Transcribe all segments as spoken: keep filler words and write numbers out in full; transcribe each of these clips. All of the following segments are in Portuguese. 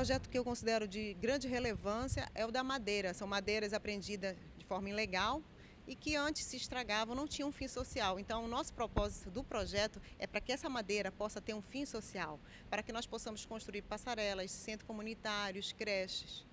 projeto que eu considero de grande relevância é o da madeira. São madeiras apreendidas de forma ilegal e que antes se estragavam, não tinham um fim social. Então, o nosso propósito do projeto é para que essa madeira possa ter um fim social, para que nós possamos construir passarelas, centros comunitários, creches.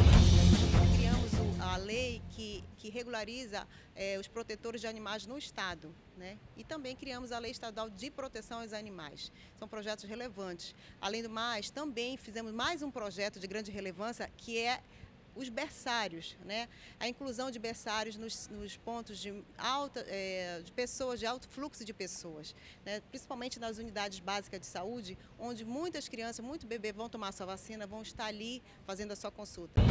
Criamos a lei que, que regulariza é, os protetores de animais no Estado, né? E também criamos a Lei Estadual de Proteção aos Animais. São projetos relevantes. Além do mais, também fizemos mais um projeto de grande relevância, que é os berçários, né? A inclusão de berçários nos, nos pontos de, alta, é, de pessoas, de alto fluxo de pessoas, né? Principalmente nas unidades básicas de saúde, onde muitas crianças, muitos bebês vão tomar sua vacina, vão estar ali fazendo a sua consulta.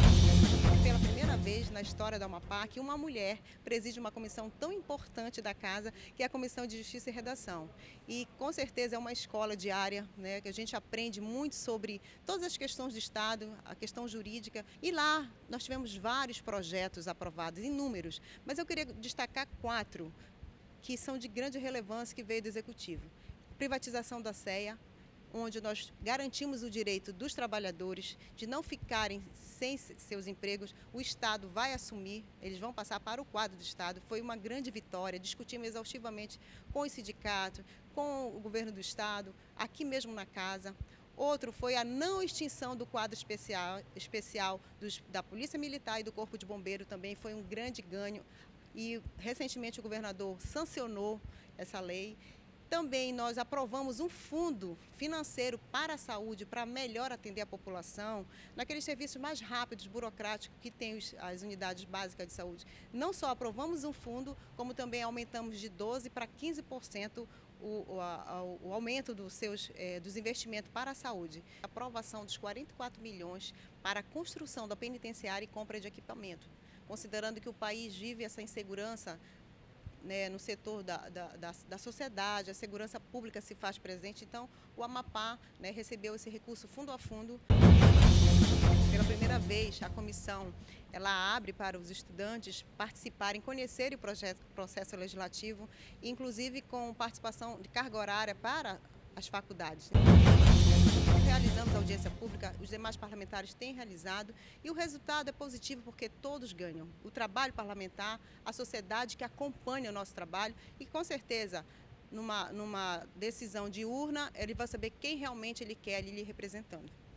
Pela primeira vez na história da Amapá, que uma mulher preside uma comissão tão importante da casa, que é a Comissão de Justiça e Redação. E com certeza é uma escola diária, né, que a gente aprende muito sobre todas as questões do Estado, a questão jurídica. E lá nós tivemos vários projetos aprovados, inúmeros, mas eu queria destacar quatro que são de grande relevância que veio do Executivo. Privatização da C E A, onde nós garantimos o direito dos trabalhadores de não ficarem sem seus empregos. O Estado vai assumir, eles vão passar para o quadro do Estado. Foi uma grande vitória, discutimos exaustivamente com os sindicatos, com o governo do Estado, aqui mesmo na casa. Outro foi a não extinção do quadro especial, especial dos, da Polícia Militar e do Corpo de Bombeiro, também foi um grande ganho. E recentemente o governador sancionou essa lei. Também nós aprovamos um fundo financeiro para a saúde, para melhor atender a população, naqueles serviços mais rápidos, burocráticos que tem os, as unidades básicas de saúde. Não só aprovamos um fundo, como também aumentamos de doze por cento para quinze por cento o, o, a, o aumento dos, seus, é, dos investimentos para a saúde. A aprovação dos quarenta e quatro milhões para a construção da penitenciária e compra de equipamento, considerando que o país vive essa insegurança, né, no setor da, da, da, da sociedade, a segurança pública se faz presente. Então, o Amapá, né, recebeu esse recurso fundo a fundo. Pela primeira vez, a comissão ela abre para os estudantes participarem, conhecerem o projeto, processo legislativo, inclusive com participação de carga horária para as faculdades. Realizamos audiência pública, os demais parlamentares têm realizado e o resultado é positivo porque todos ganham. O trabalho parlamentar, a sociedade que acompanha o nosso trabalho e com certeza numa, numa decisão de urna ele vai saber quem realmente ele quer ali lhe representando.